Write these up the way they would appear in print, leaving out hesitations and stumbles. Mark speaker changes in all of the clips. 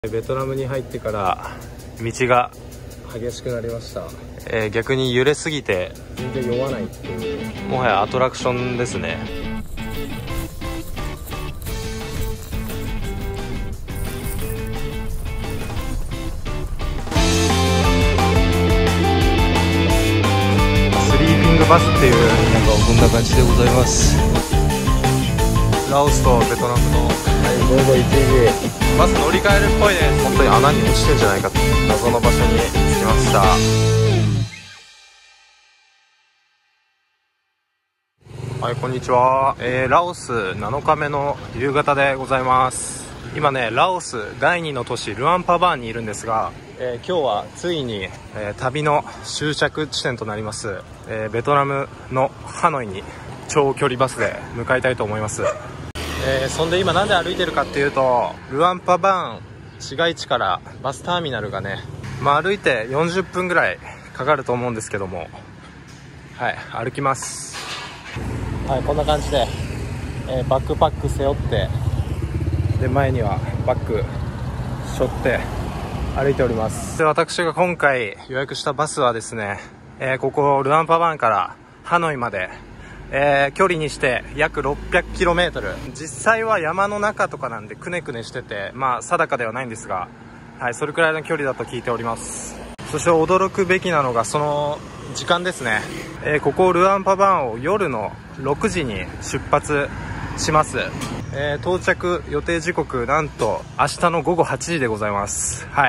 Speaker 1: ベトナムに入ってから道が激しくなりました。逆に揺れすぎて全然酔わないっていう、もはやアトラクションですね。スリーピングバスっていうこんな感じでございます。ラオスとベトナムの午後1時、バス乗り換えるっぽいです。本当に穴に落ちてんじゃないかって謎の場所に着きました。はい、こんにちは。ラオス7日目の夕方でございます。今ね、ラオス第2の都市ルアンパバーンにいるんですが、今日はついに、旅の終着地点となります、ベトナムのハノイに長距離バスで向かいたいと思います。そんで今なんで歩いてるかっていうと、ルアンパバーン市街地からバスターミナルがね、歩いて40分ぐらいかかると思うんですけども、はい、歩きます。はい、こんな感じで、バックパック背負って、で前にはバッグ背負って歩いております。で、私が今回予約したバスはですね、ここルアンパバーンからハノイまで距離にして約 600km、 実際は山の中とかなんでくねくねしてて、定かではないんですが、はい、それくらいの距離だと聞いております。そして驚くべきなのがその時間ですね。ここルアンパバーンを夜の6時に出発します。到着予定時刻なんと明日の午後8時でございます。はい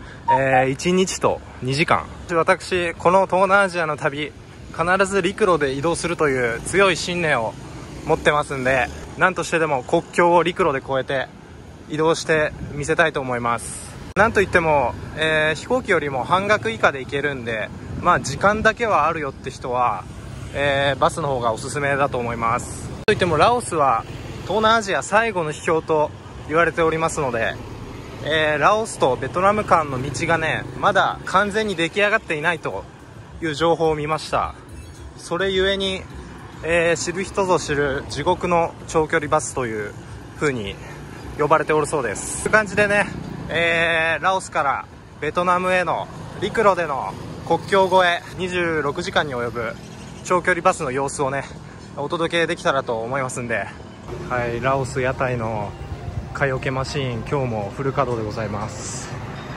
Speaker 1: 、1日と2時間。私この東南アジアの旅、必ず陸路で移動するという強い信念を持ってますんで、何としてでも国境を陸路で越えて移動してみせたいと思います。なんといっても、飛行機よりも半額以下で行けるんで、時間だけはあるよって人は、バスの方がおすすめだと思います。といってもラオスは東南アジア最後の秘境と言われておりますので、ラオスとベトナム間の道がね、まだ完全に出来上がっていないという情報を見ました。それゆえに、知る人ぞ知る地獄の長距離バスという風に呼ばれておるそうです。という感じでね、ラオスからベトナムへの陸路での国境越え26時間に及ぶ長距離バスの様子をね、お届けできたらと思いますんで、はい、ラオス屋台の買い置けマシーン、今日もフル稼働でございます。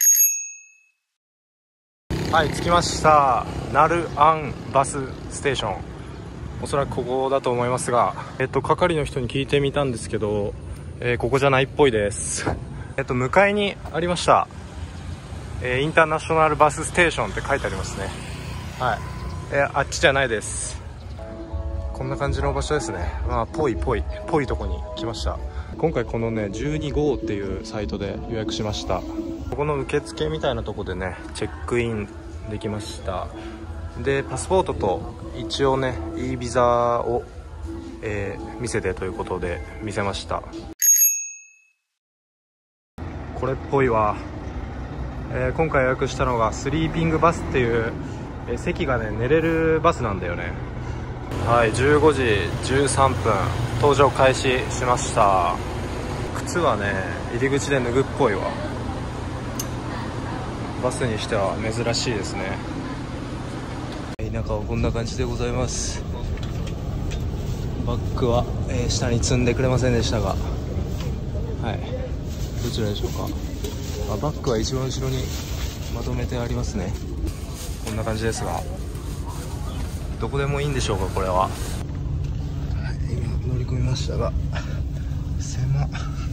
Speaker 1: はい、着きました。ナルアンバスステーション、おそらくここだと思いますが、係の人に聞いてみたんですけど、ここじゃないっぽいです。向かいにありました、インターナショナルバスステーションって書いてありますね。はい、あっちじゃないです。こんな感じの場所ですね。ぽいとこに来ました。今回このね12号っていうサイトで予約しました。ここの受付みたいなとこでねチェックインできました。でパスポートと一応ね E ビザを、見せてということで見せました。これっぽいわ。今回予約したのがスリーピングバスっていう、席がね寝れるバスなんだよね。はい、15時13分搭乗開始しました。靴はね入り口で脱ぐっぽいわ。バスにしては珍しいですね。中はこんな感じでございます。バッグは、下に積んでくれませんでしたが、はい、どちらでしょうか。バッグは一番後ろにまとめてありますね。こんな感じですが、どこでもいいんでしょうかこれは。はい、今乗り込みましたが狭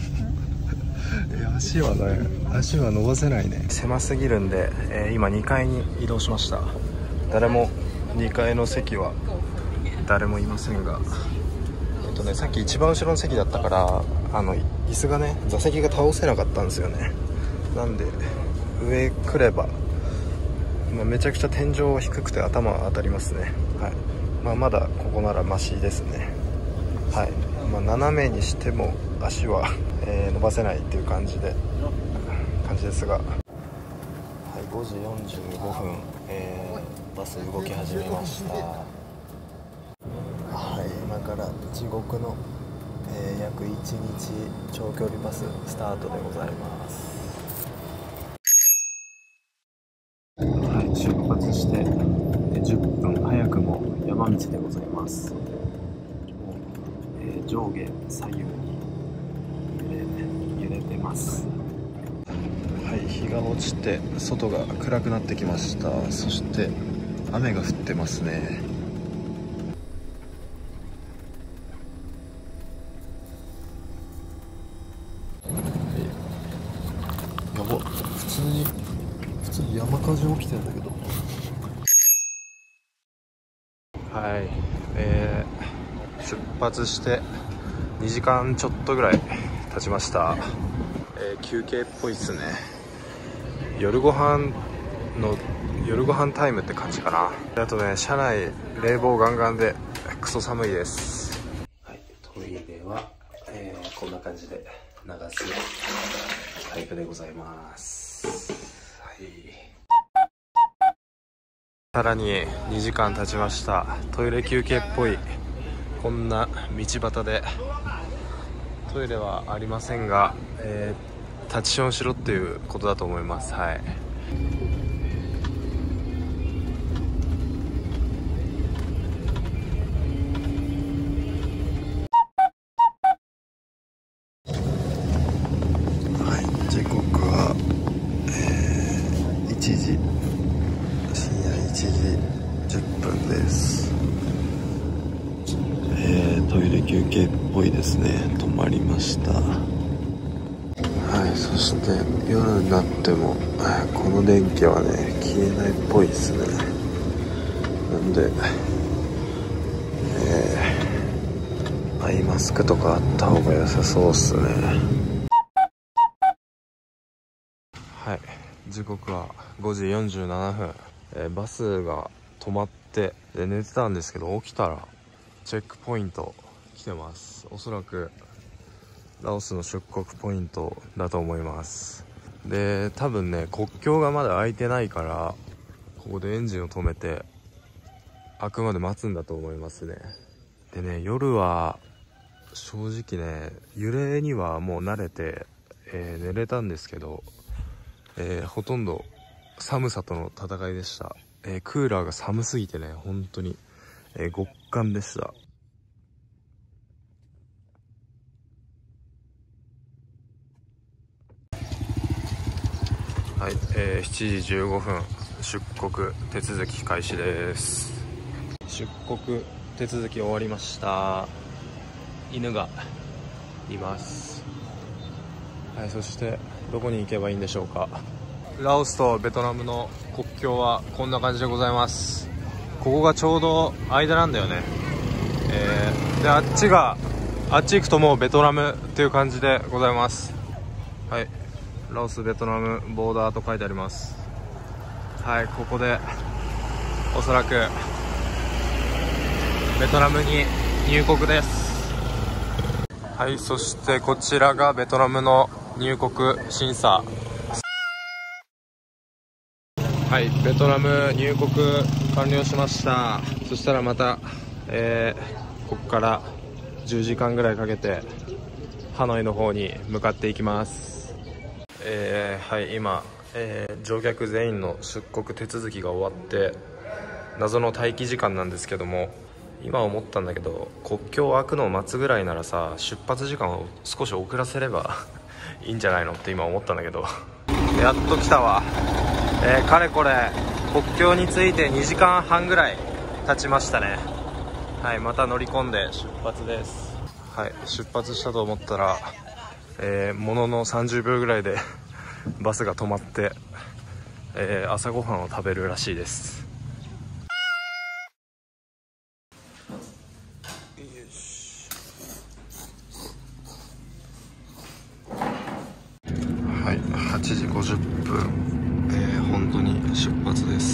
Speaker 1: 足は伸ばせないね。狭すぎるんで、今2階に移動しました。誰も2階の席は誰もいませんが、さっき一番後ろの席だったから椅子がね座席が倒せなかったんですよね。なんで上来れば、めちゃくちゃ天井低くて頭当たりますね。はい、まだここならマシですね。はい、斜めにしても足は、伸ばせないっていう感じですが、はい、5時45分、バス動き始めました。はい、今から地獄の、約1日長距離バススタートでございます。 出発して10分早くも山道でございます。もう、上下左右に揺れてます。はい、日が落ちて外が暗くなってきました。そして雨が降ってますね。やば、普通に山火事起きてんだけど。はい、出発して2時間ちょっとぐらい経ちました。休憩っぽいっすね。夜ご飯タイムって感じかな。あとね、車内冷房ガンガンでクソ寒いです。はい、トイレは、こんな感じで流すタイプでございます。はい、さらに2時間経ちました。トイレ休憩っぽいこんな道端で、トイレはありませんが、立ちションしろっていうことだと思います。はい、時刻は、深夜1時10分です。トイレ休憩っぽいですね。止まりました。はい、そして夜になっても、この電気はね消えないっぽいですね。なんで、アイマスクとかあった方が良さそうっすね。はい、時刻は5時47分、バスが止まって寝てたんですけど、起きたらチェックポイント来てます。おそらくラオスの出国ポイントだと思います。で、多分ね、国境がまだ開いてないから、ここでエンジンを止めて開くまで待つんだと思いますね。でね、夜は正直ね、揺れにはもう慣れて、寝れたんですけど、ほとんど寒さとの戦いでした。クーラーが寒すぎてね、本当に、極寒でした。はい、7時15分出国手続き開始です。出国手続き終わりました。犬がいます。はい、そしてどこに行けばいいんでしょうか。ラオスとベトナムの国境はこんな感じでございます。ここがちょうど間なんだよね。で、あっち行くともうベトナムっていう感じでございます。はい、ラオスベトナムボーダーと書いてあります。はい、ここでおそらくベトナムに入国です。はい、そしてこちらがベトナムの入国審査。はい、ベトナム入国完了しました。そしたらまた、ここから10時間ぐらいかけてハノイの方に向かっていきます。はい、今、乗客全員の出国手続きが終わって謎の待機時間なんですけども、今思ったんだけど、国境開くのを待つぐらいならさ、出発時間を少し遅らせればいいんじゃないのって今思ったんだけどやっと来たわ。かれこれ国境に着いて2時間半ぐらい経ちましたね。はい、また乗り込んで出発です。はい、出発したと思ったら、ものの30秒ぐらいでバスが止まって、朝ごはんを食べるらしいです。はい、8時50分、本当に出発です。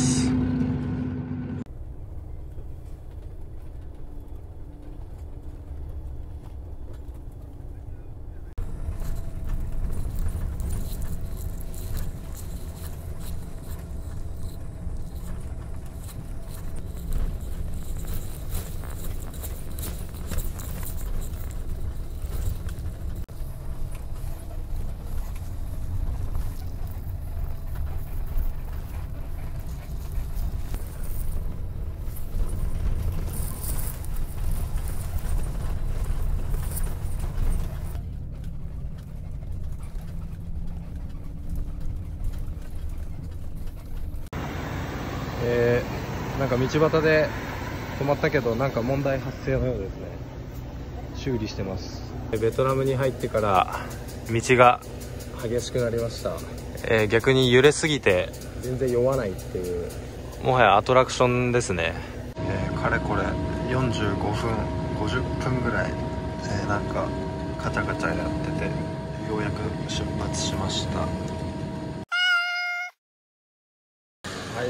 Speaker 1: なんか道端で止まったけど、なんか問題発生のようですね。修理してます。ベトナムに入ってから道が激しくなりました。逆に揺れすぎて全然酔わないっていう、もはやアトラクションですね。かれこれ45分50分ぐらい、なんかカチャカチャやってて、ようやく出発しました。はい、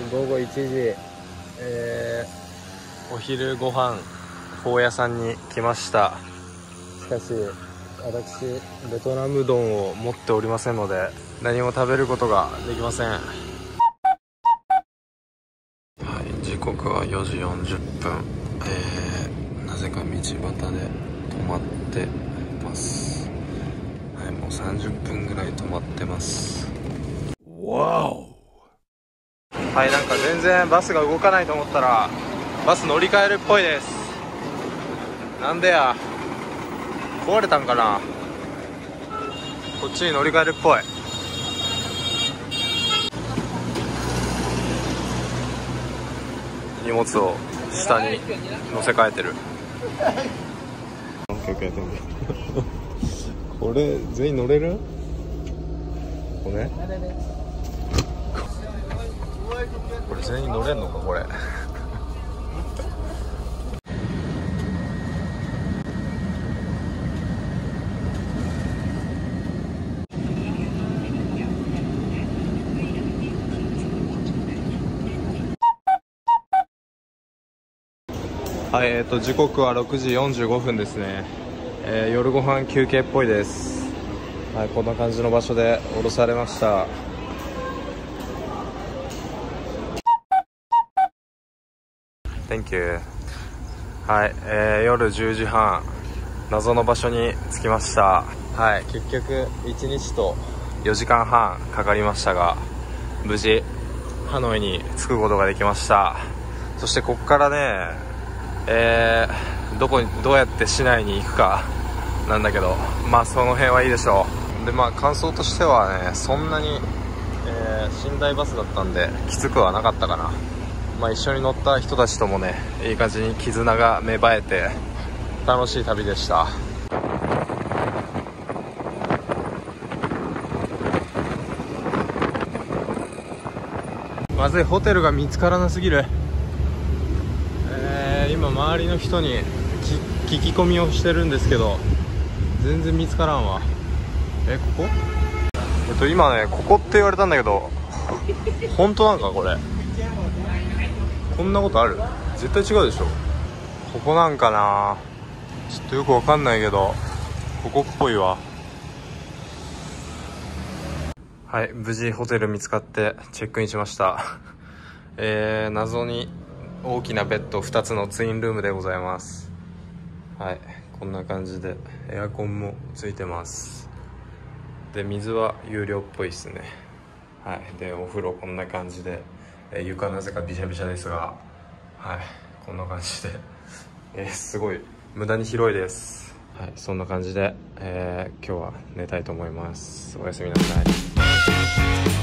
Speaker 1: 午後1時、お昼ご飯フォー屋さんに来ました。しかし私ベトナム丼を持っておりませんので、何も食べることができません。はい、時刻は4時40分、なぜか道端で止まってます。はい、もう30分ぐらい止まってます。わお。はい、なんか全然バスが動かないと思ったらバス乗り換えるっぽいです。なんでや、壊れたんかな。こっちに乗り換えるっぽい。荷物を下に乗せ替えてる。これ全員乗れる？これこれ全員乗れんのかこれ。はい、時刻は6時45分ですね。夜ご飯休憩っぽいです。はい、こんな感じの場所で降ろされました。Thank you。はい、夜10時半、謎の場所に着きました。はい、結局1日と4時間半かかりましたが、無事ハノイに着くことができました。そしてここからね、どうやって市内に行くかなんだけど、まあその辺はいいでしょう。で、まあ感想としてはね、そんなに、寝台バスだったんできつくはなかったかな。まあ一緒に乗った人たちともね、いい感じに絆が芽生えて楽しい旅でした。まずい、ホテルが見つからなすぎる。今周りの人に聞き込みをしてるんですけど、全然見つからんわ。ここ？今ね、ここって言われたんだけど、本当なんかこれ。こんなことある？絶対違うでしょ。ここなんかな、ちょっとよくわかんないけど、ここっぽいわ。はい、無事ホテル見つかってチェックインしました。謎に大きなベッド2つのツインルームでございます。はい、こんな感じでエアコンもついてます。で、水は有料っぽいですね。はい、でお風呂こんな感じで、床なぜかびしゃびしゃですが、はい、こんな感じで、すごい無駄に広いです。はい、そんな感じで、今日は寝たいと思います。おやすみなさい。